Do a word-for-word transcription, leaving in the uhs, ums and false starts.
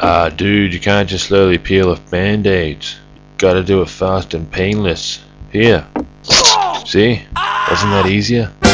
Ah, dude, you can't just slowly peel off band-aids. Gotta do it fast and painless. Here. See? Wasn't that easier?